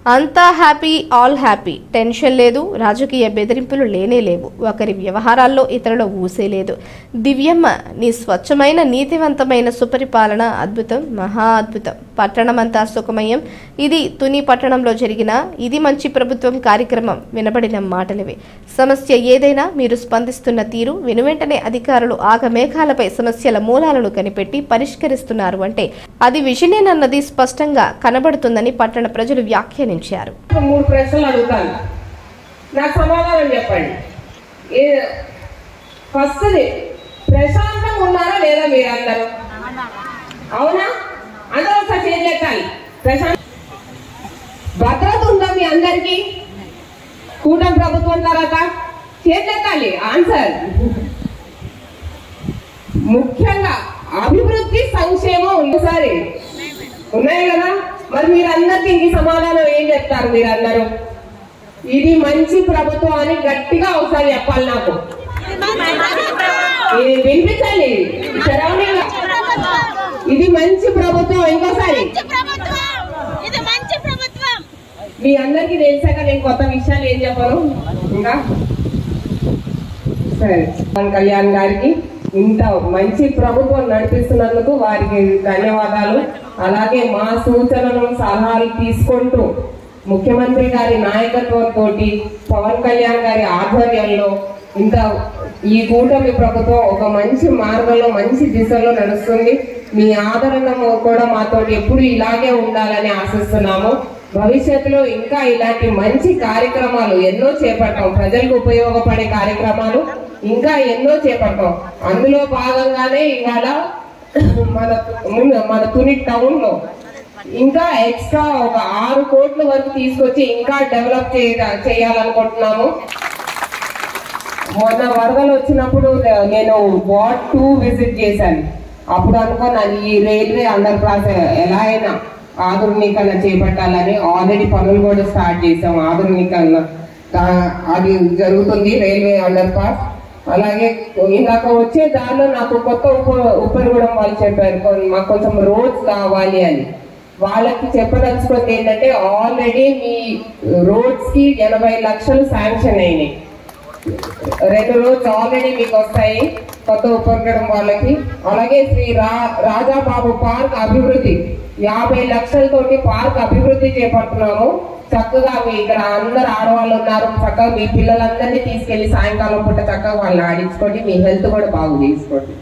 అంతా happy, all happy. Tension లేదు, రాజకీయ బెదిరింపులు లేనే లేవు, ఒకరి వ్యవహారాల్లో ఇతరుల ఊసే లేదు. దివ్యమ్మ, నీ స్వచ్ఛమైన నీతివంతమైన సుపరిపాలన అద్భుతం, మహా అద్భుతం. పట్టణమంతా సుఖమయం. ఇది తుని పట్టణంలో జరిగిన ఇది మంచి ప్రభుత్వం కార్యక్రమం వినబడిన మాటలివి. సమస్య ఏదైనా మీరు స్పందిస్తున్న తీరు, వెనువెంటనే అధికారులు ఆగమేఘాలపై సమస్యల మూలాలను కనిపెట్టి పరిష్కరిస్తున్నారు అంటే అది విజయనేనన్నది స్పష్టంగా కనబడుతుందని పట్టణ ప్రజలు వ్యాఖ్యానించారు. 3 ప్రశ్నలు అడుగుతాను, నాకు సమాధానం చెప్పండి. ఫస్ట్, ప్రశాంతంగా ఉన్నారా లేదా మీరందరూ? అవునా? అందరూ ఒకసారి చేయలేకాలి. భద్రత ఉందా మీ అందరికి? కూటమి ప్రభుత్వం తర్వాత చేయలేకాలి. ఆన్సర్ ముఖ్యంగా అభివృద్ధి, సంక్షేమం ఒకసారి ఉన్నాయి కదా. మరి మీరందరికీ ఇంక సమాధానం ఏం చెప్తారు? మీరందరూ ఇది మంచి ప్రభుత్వం అని గట్టిగా ఒకసారి చెప్పాలి. నాకు వినిపించాలి. సరౌండింగ్ ఇది మంచి ప్రభుత్వం. ఇంకోసారి మీ అందరికీ తెలిసాక నేను కొత్త విషయాలు ఏం చెప్పను. ఇంకా సరే, పవన్ కళ్యాణ్ గారికి ఇంత మంచి ప్రభుత్వం నడిపిస్తున్నందుకు వారికి ధన్యవాదాలు. అలాగే మా సూచనలు సలహాలు తీసుకుంటూ ముఖ్యమంత్రి గారి నాయకత్వంతో పవన్ కళ్యాణ్ గారి ఆధ్వర్యంలో ఇంత ఈ కూటమి ప్రభుత్వం ఒక మంచి మార్గంలో మంచి దిశలో నడుస్తుంది. మీ ఆదరణ కూడా మాతో ఎప్పుడు ఇలాగే ఉండాలని ఆశిస్తున్నాము. భవిష్యత్తులో ఇంకా ఇలాంటి మంచి కార్యక్రమాలు ఎన్నో చేపడతాం. ప్రజలకు ఉపయోగపడే కార్యక్రమాలు ఇంకా ఎన్నో చేపడతాం. అందులో భాగంగానే ఇవాళ మన తుని టౌన్ లో ఇంకా ఎక్స్ట్రా ఒక 6 కోట్ల వరకు తీసుకొచ్చి ఇంకా డెవలప్ చేయాలనుకుంటున్నాము. మొన్న వరదలు వచ్చినప్పుడు నేను వార్డ్ 2 విజిట్ చేశాను. అప్పుడు అనుకున్నాను ఈ రైల్వే అండర్ పాస్ ఎలా అయినా ఆధునీకరణ చేపట్టాలని. ఆల్రెడీ పనులు కూడా స్టార్ట్ చేసాం. ఆధునీకరణ అది జరుగుతుంది, రైల్వే అండర్ పాస్. అలాగే ఇందాక వచ్చే దారిలో నాకు కొత్త ఉప్పరగూడెం వాళ్ళు చెప్పారు మాకు కొంచెం రోడ్స్ కావాలి అని. వాళ్ళకి చెప్పదలుచుకుంది ఏంటంటే ఆల్రెడీ మీ రోడ్స్ కి 80 లక్షలు శాంక్షన్ అయినాయి. 2 రోడ్స్ ఆల్రెడీ మీకు వస్తాయి కొత్త ఉప్పరగూడెం వాళ్ళకి. అలాగే శ్రీ రాజాబాబు పార్క్ అభివృద్ధి 50 లక్షలతోటి పార్క్ అభివృద్ధి చేపడుతున్నాము. చక్కగా మీ ఇక్కడ అందరు ఆడవాళ్ళు ఉన్నారు, చక్కగా మీ పిల్లలందరినీ తీసుకెళ్లి సాయంకాలం పూట చక్కగా వాళ్ళని ఆడించుకోండి. మీ హెల్త్ కూడా బాగు చేసుకోండి.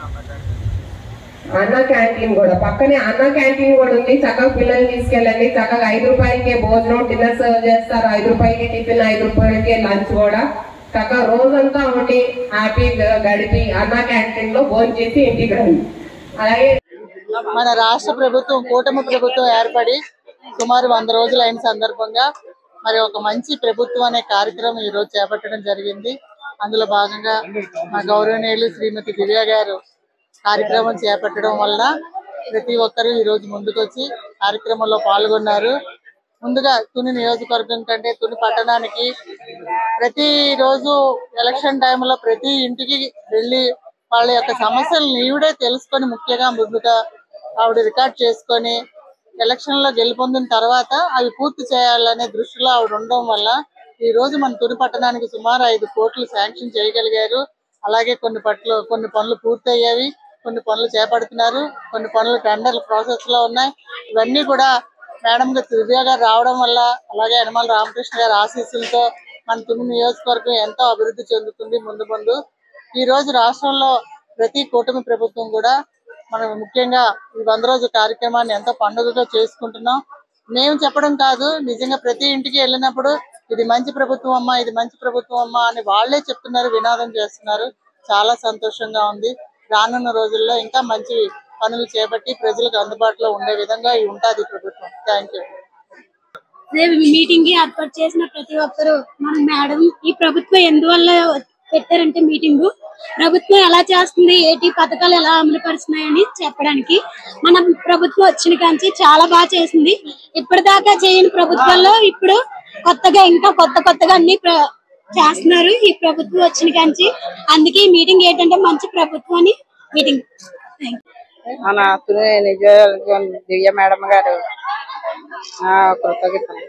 అన్న క్యాంటీన్ కూడా పక్కనే అన్న క్యాంటీన్ కూడా ఉంది. చక్కగా పిల్లల్ని తీసుకెళ్ళండి. చక్కగా 5 రూపాయలకే భోజనం, డిన్నర్ సర్వ్ చేస్తారు. 5 రూపాయలకి టిఫిన్, 5 రూపాయలకే లంచ్ కూడా. చక్కగా రోజంతా ఉండి హ్యాపీగా గడిపి అన్న క్యాంటీన్ లో భోజనం చేసి ఇంటికి రండి. అలాగే మన రాష్ట్ర ప్రభుత్వం కూటమి ప్రభుత్వం ఏర్పడి సుమారు 100 రోజులు అయిన సందర్భంగా మరి ఒక మంచి ప్రభుత్వం అనే కార్యక్రమం ఈ రోజు చేపట్టడం జరిగింది. అందులో భాగంగా మా గౌరవనీయులు శ్రీమతి దివ్య గారు కార్యక్రమం చేపట్టడం వల్ల ప్రతి ఒక్కరూ ఈ రోజు ముందుకొచ్చి కార్యక్రమంలో పాల్గొన్నారు. ముందుగా తుని నియోజకవర్గం కంటే తుని పట్టణానికి ప్రతి రోజు ఎలక్షన్ టైంలో ప్రతి ఇంటికి వెళ్ళి వాళ్ళ యొక్క సమస్యలను ఈవిడే తెలుసుకొని ముఖ్యంగా ముందుగా ఆవిడ రికార్డ్ చేసుకొని ఎలక్షన్ లో గెలుపొందిన తర్వాత అవి పూర్తి చేయాలనే దృష్టిలో ఆవిడ ఉండడం వల్ల ఈ రోజు మన తుని పట్టణానికి సుమారు 5 కోట్లు శాంక్షన్ చేయగలిగారు. అలాగే కొన్ని పనులు పూర్తయ్యేవి, కొన్ని పనులు చేపడుతున్నారు, కొన్ని పనులు టెండర్ల ప్రాసెస్ లో ఉన్నాయి. ఇవన్నీ కూడా మేడం దివ్య గారు రావడం వల్ల అలాగే యనమల రామకృష్ణ గారి ఆశీస్సులతో మన తుని నియోజకవర్గం ఎంతో అభివృద్ధి చెందుతుంది ముందు. ఈ రోజు రాష్ట్రంలో ప్రతి కూటమి ప్రభుత్వం కూడా మనం ముఖ్యంగా ఈ 100 రోజు కార్యక్రమాన్ని ఎంతో పండుగగా చేసుకుంటున్నాం. మేము చెప్పడం కాదు, నిజంగా ప్రతి ఇంటికి వెళ్ళినప్పుడు ఇది మంచి ప్రభుత్వం అమ్మా, ఇది మంచి ప్రభుత్వం అమ్మా అని వాళ్లే చెప్తున్నారు, వినాదం చేస్తున్నారు. చాలా సంతోషంగా ఉంది. రానున్న రోజుల్లో ఇంకా మంచి పనులు చేపట్టి ప్రజలకు అందుబాటులో ఉండే విధంగా ఉంటుంది ప్రభుత్వం. Thank you. మీటింగ్ కి ఏర్పాటు చేసిన ప్రతి ఒక్కరు మన మేడం ఈ ప్రభుత్వం ఎందువల్ల పెట్టారంటే మీటింగ్ ప్రభుత్వం ఎలా చేస్తుంది, ఏటి పథకాలు ఎలా అమలు పరుస్తున్నాయని చెప్పడానికి. మన ప్రభుత్వం వచ్చిన కాంచి చాలా బాగా చేసింది. ఇప్పటిదాకా చేయని ప్రభుత్వాల్లో ఇప్పుడు కొత్తగా ఇంకా కొత్తగా అన్ని చేస్తున్నారు ఈ ప్రభుత్వం వచ్చిన కాంచి. అందుకే ఈ మీటింగ్ ఏంటంటే మంచి ప్రభుత్వం అని మీటింగ్. మన తుని నియోజకవర్గం దివ్య మేడం గారు కృతజ్ఞతలు.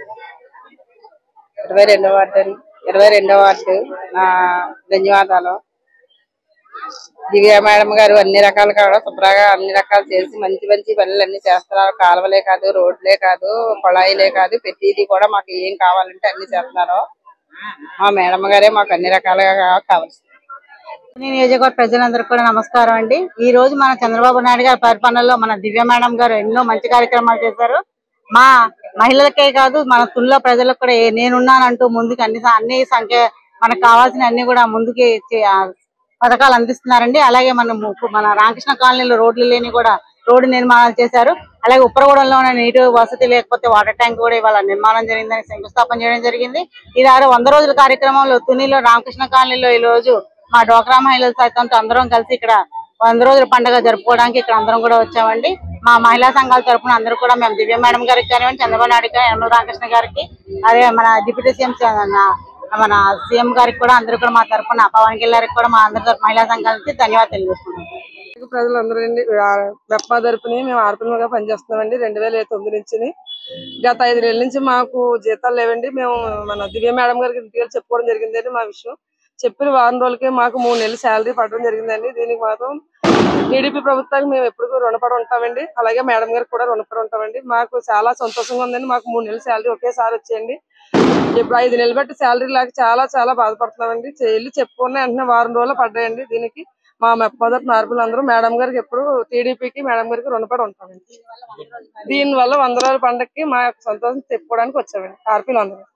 22వ వార్డు నా ధన్యవాదాలు. దివ్య మేడం గారు అన్ని రకాలు కూడా శుభ్రంగా అన్ని రకాలు చేసి మంచి మంచి పనులు అన్ని చేస్తున్నారు. కాలువలే కాదు, రోడ్లే కాదు, కొళాయిలే కాదు, ప్రతిదీ కూడా మాకు ఏం కావాలంటే అన్ని చేస్తున్నారు. మా మేడం గారే మాకు అన్ని రకాలుగా కావాలి. నియోజకవర్గ ప్రజలందరికీ కూడా నమస్కారం అండి. ఈ రోజు మన చంద్రబాబు నాయుడు గారి పరిపాలనలో మన దివ్య మేడం గారు ఎన్నో మంచి కార్యక్రమాలు చేశారు. మా మహిళలకే కాదు, మన తుల్లో ప్రజలకు కూడా నేనున్నానంటూ ముందుకు అన్ని సంఖ్య మనకు కావాల్సిన అన్ని కూడా ముందుకి పథకాలు అందిస్తున్నారండి. అలాగే మన రామకృష్ణ కాలనీలో రోడ్లు లేని కూడా రోడ్డు నిర్మాణాలు చేశారు. అలాగే ఉప్పరగూడెంలో నీటి వసతి లేకపోతే వాటర్ ట్యాంక్ కూడా ఇవాళ నిర్మాణం జరిగిందని శంకుస్థాపన చేయడం జరిగింది. ఇది 100 రోజుల కార్యక్రమంలో తునిలో రామకృష్ణ కాలనీలో ఈ రోజు మా డోక్రా మహిళలు సైతంతో అందరం కలిసి ఇక్కడ 100 రోజుల పండుగ జరుపుకోవడానికి ఇక్కడ అందరం కూడా వచ్చామండి. మా మహిళా సంఘాల తరఫున అందరూ కూడా మేము దివ్య మేడం గారికి కానివ్వండి, చంద్రబాబు నాయుడు గారు, యనమల రామకృష్ణ గారికి, అదే మన డిప్యూటీ సీఎం మన సీఎం గారికి కూడా అందరూ కూడా మా తరఫున పవన్ కళ్యాణ్ గారికి కూడా మా అందరి మహిళా సంఘాలకి ధన్యవాదాలు తెలియజేస్తున్నాం. ప్రజలందరూ మెప్పా తరపుని మేము ఆర్పణగా పనిచేస్తున్నామండి. 2009 నుంచి గత 5 నెలల నుంచి మాకు జీతాలు లేవండి. మేము మన దివ్య మేడం గారికి ఇంటికి చెప్పుకోవడం జరిగిందండి. మా విషయం చెప్పిన వారం రోజులకే మాకు 3 నెలల శాలరీ పడడం జరిగిందండి. దీనికి మాత్రం టీడీపీ ప్రభుత్వానికి మేము ఎప్పుడు రుణపడి ఉంటామండి. అలాగే మేడం గారికి కూడా రుణపడి ఉంటామండి. మాకు చాలా సంతోషంగా ఉందండి. మాకు 3 నెలల శాలరీ ఒకేసారి వచ్చేయండి. ఇప్పుడు 5 నెలలు బట్టి శాలరీ లేక చాలా బాధపడుతున్నామండి. వెళ్ళి చెప్పుకున్న వెంటనే వారం రోజులు పడ్డాయండి. దీనికి మా మెప్పదప్ నార్పులు అందరూ మేడం గారికి ఎప్పుడు టీడీపీకి మేడం గారికి రుణపడి ఉంటామండి. దీనివల్ల 100 రోజుల పండుగకి మా యొక్క సంతోషం చెప్పుకోవడానికి వచ్చామండి ఆర్పీలు అందరూ.